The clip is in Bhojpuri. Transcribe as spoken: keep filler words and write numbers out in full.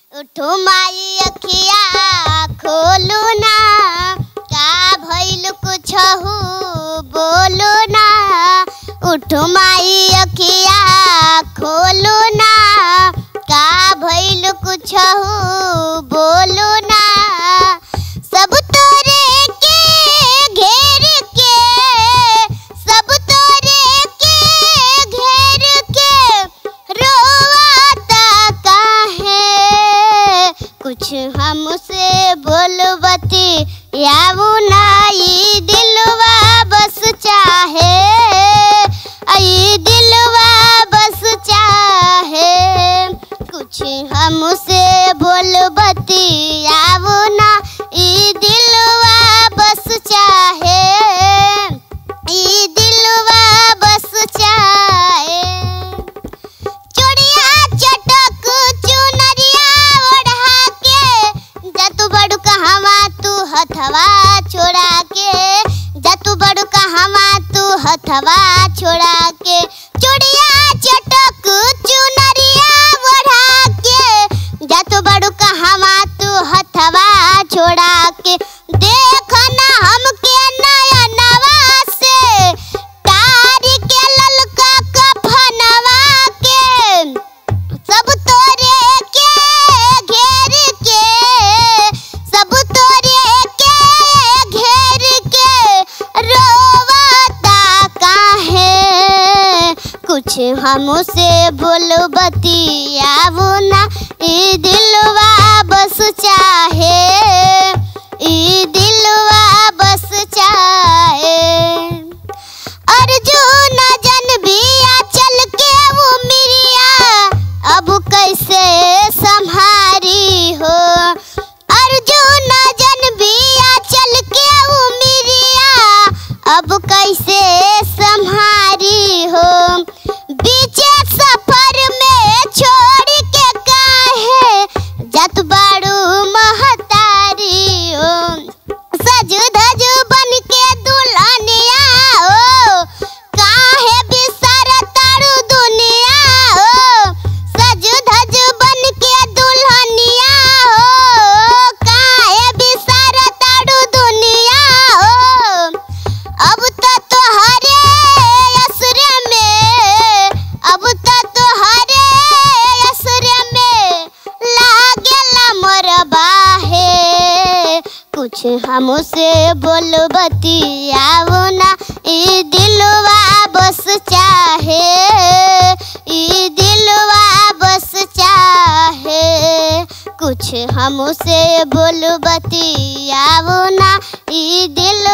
उठो माई अखिया खोलू ना, का भइल कुछहु बोलू ना। उठो माई अखिया खोलू ना, का भइल कुछहु बोलू ना। सब तोरे के घेर के, सब तोरे के घेर के रोवाता काहे। कुछ हमसे बोलबती यावू ना, ई दिलवा बस चाहे, ई दिलवा बस चाहे। कुछ हमसे बोलबती यावू ना, ई दिलवा बस चाहे, ई दिलवा बस चाहे। चूड़िया चटक चुनरिया ओढ़ा के, जतू बड़ू कहवा तू हथवा छोड़ा के, जतू बड़ू कहवा तू हथवा छोड़ा के। चूड़िया चटक चुनरिया ओढ़ा के, जतू बड़ू कहवा तू हथवा छोड़ा के। देख ना हमके नयनवा से, तारी के ललका कफनवा के। सब तोरे के घेर के, सब तोरे के घेर के रोवाता काहे। कुछ हमसे बोलबती यावू ना, ई दिलवा बस चाहे, ई दिलवा बस चाहे। अर्जुन जनबिया चल के वो मिरिया, अब कैसे संभारी हो। अर्जुन जनबिया चल के वो मिरिया, अब कैसे संभारी हो। बीचे सफर में छोड़ के काहे, जत बाड़ू महतारी हो। सज धज बन के दुल्हनिया हो, काहे बिसर तारू दुनिया हो। सज धज बन के दुल्हनिया हो, काहे बिसर तारू दुनिया हो। अब तो तोहरे असरे में, अब तो तोहरे असरे में लागेला मोरबा है। कुछ हमसे बोलबती यावू ना, ई दिलवा बस चाहे, ई दिलवा बस चाहे। कुछ हमसे बोलबती यावू ना, ई दिल